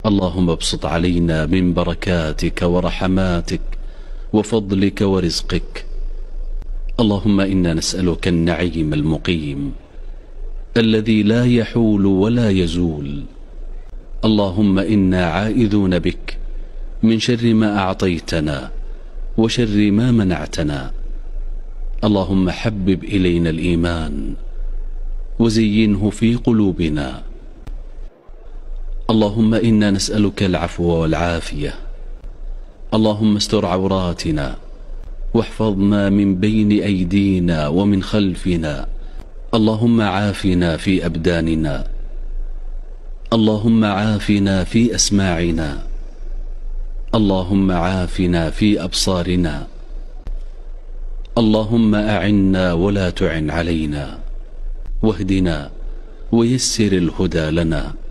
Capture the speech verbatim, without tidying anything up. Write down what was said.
اللهم ابسط علينا من بركاتك ورحماتك وفضلك ورزقك. اللهم إنا نسألك النعيم المقيم الذي لا يحول ولا يزول. اللهم إنا عائذون بك من شر ما أعطيتنا وشر ما منعتنا. اللهم حبب إلينا الإيمان وزينه في قلوبنا. اللهم إنا نسألك العفو والعافية. اللهم استر عوراتنا واحفظنا من بين أيدينا ومن خلفنا. اللهم عافنا في أبداننا. اللهم عافنا في أسماعنا. اللهم عافنا في أبصارنا. اللهم أعنا ولا تعن علينا، واهدنا ويسر الهدى لنا.